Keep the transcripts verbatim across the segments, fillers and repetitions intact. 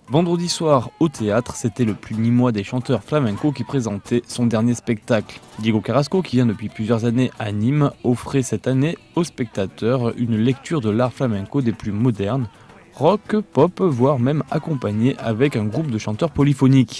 Vendredi soir, au théâtre, c'était le plus nîmois des chanteurs flamenco qui présentait son dernier spectacle. Diego Carrasco, qui vient depuis plusieurs années à Nîmes, offrait cette année aux spectateurs une lecture de l'art flamenco des plus modernes, rock, pop, voire même accompagné avec un groupe de chanteurs polyphoniques.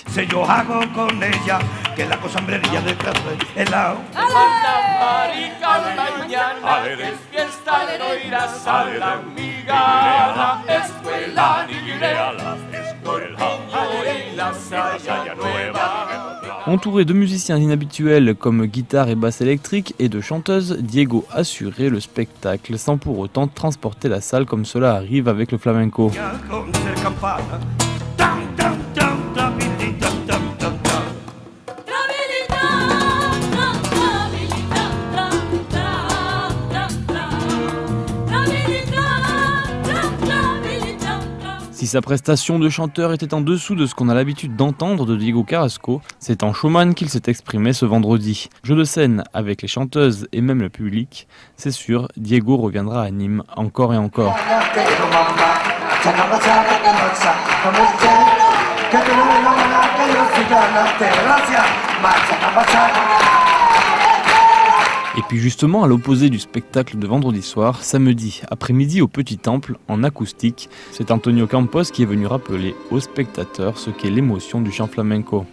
Entouré de musiciens inhabituels comme guitare et basse électrique et de chanteuses, Diego assurait le spectacle sans pour autant transporter la salle comme cela arrive avec le flamenco. Si sa prestation de chanteur était en dessous de ce qu'on a l'habitude d'entendre de Diego Carrasco, c'est en showman qu'il s'est exprimé ce vendredi. Jeu de scène avec les chanteuses et même le public, c'est sûr, Diego reviendra à Nîmes encore et encore. Et puis justement, à l'opposé du spectacle de vendredi soir, samedi après-midi au Petit Temple, en acoustique, c'est Antonio Campos qui est venu rappeler aux spectateurs ce qu'est l'émotion du chant flamenco.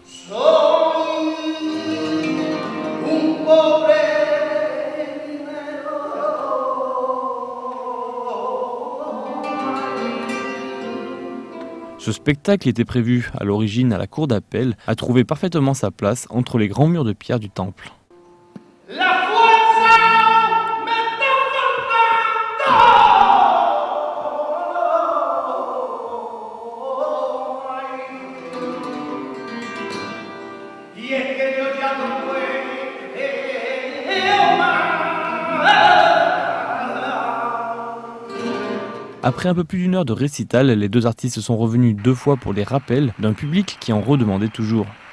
Ce spectacle était prévu à l'origine à la cour d'appel, a trouvé parfaitement sa place entre les grands murs de pierre du temple. Après un peu plus d'une heure de récital, les deux artistes sont revenus deux fois pour les rappels d'un public qui en redemandait toujours.